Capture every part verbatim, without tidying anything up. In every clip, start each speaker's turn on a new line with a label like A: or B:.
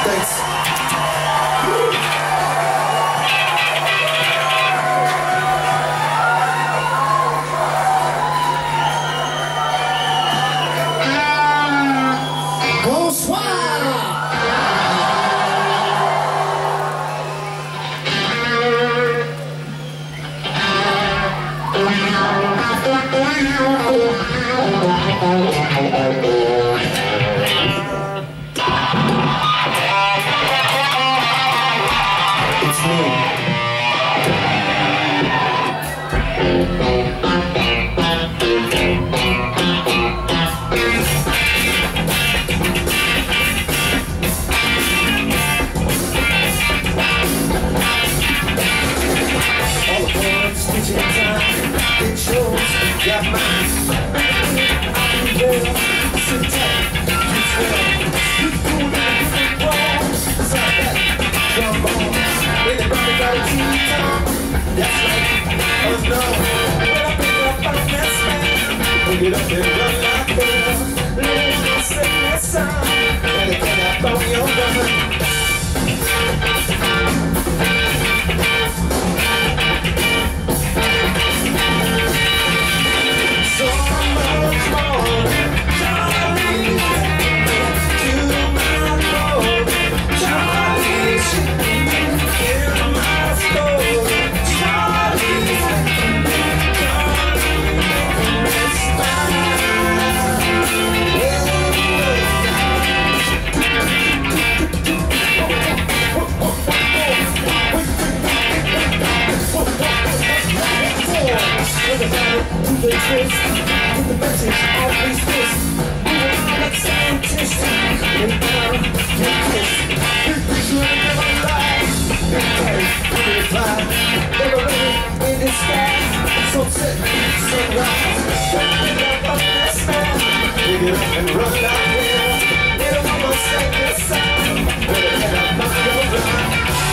A: Get up and run like hell. Lose your sickness sound. And it can't throw your gun. So much more. Charlie, to my road. Charlie, in my story. Charlie, with the twist, with the message always twist. Moving on like scientists, and now you're kissed. Big picture and never lie. Big place, big fly. Never ready in the sky. Sunset, sunrise. Pick up on this man. Pick it up and run like hell. They don't want to sing this sound. Better head up on your gun.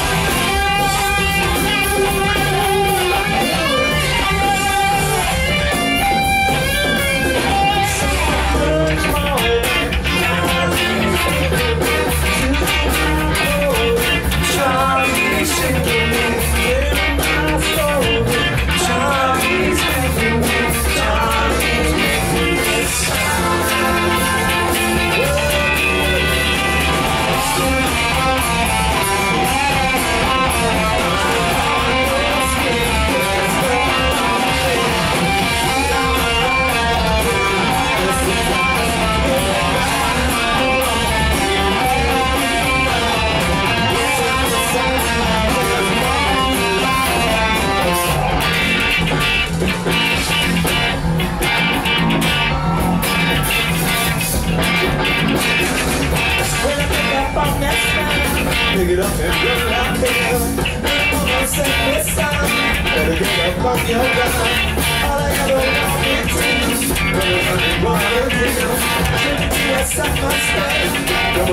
A: Pick it up and run like hell. I'm gonna sing this song. Better get up on your gun. All I ever wanted to. Better run and run again. Yes, I must stay.